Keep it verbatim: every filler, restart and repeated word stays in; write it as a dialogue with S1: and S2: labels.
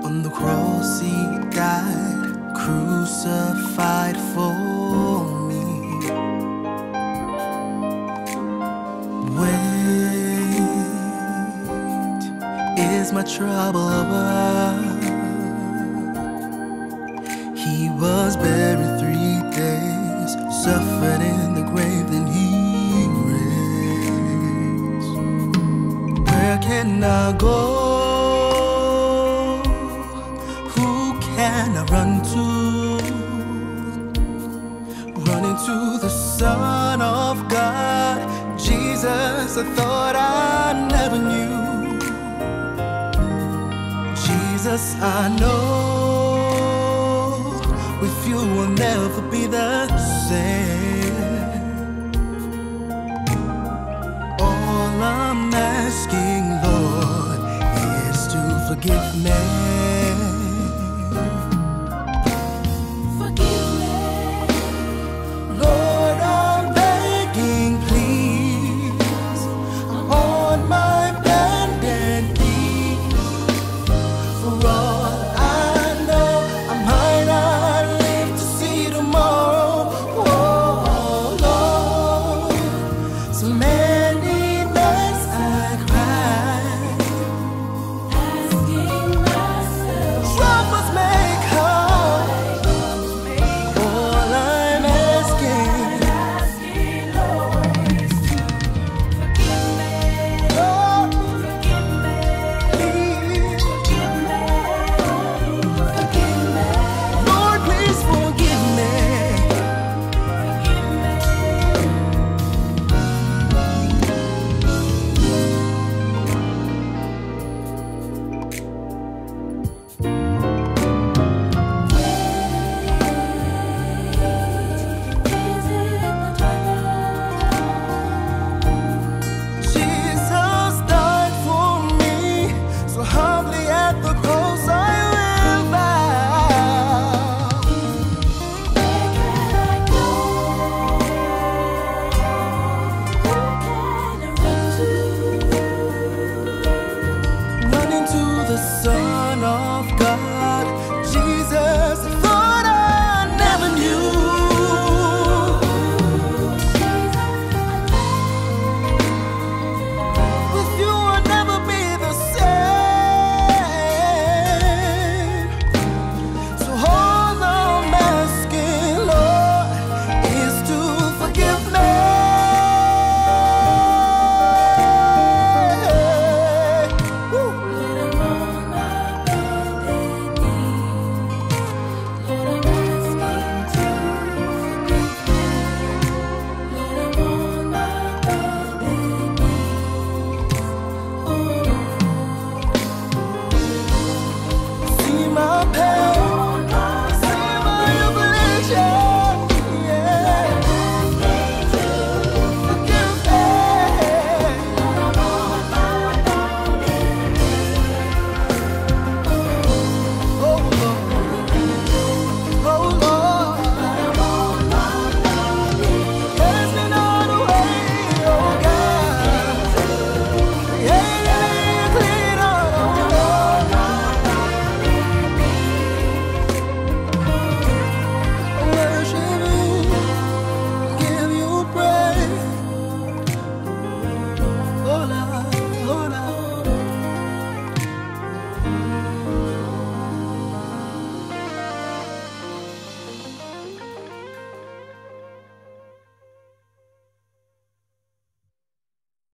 S1: On the cross he died, crucified for me. Wait, is my trouble over? He was buried three days, suffered in the grave, then he raised. Where can I go? Who can I run to? Running to the Son of God, Jesus I thought I never knew. Jesus I know, with you will never be the same. All I'm asking, Lord, is to forgive me.
S2: Forgive me.
S1: Lord, I'm begging, please. I'm on my bended knee. For all I know, I might not live to see tomorrow. Oh, Lord, so many nights I cried,
S2: Asking myself,
S1: troubles may come. All I'm asking,
S2: asking Lord, is to forgive me.
S1: Lord,
S2: Forgive me.
S1: please,
S2: Forgive me. Forgive me.
S1: Lord, please forgive me.
S2: Forgive me.
S1: Jesus died for me, so humbly at the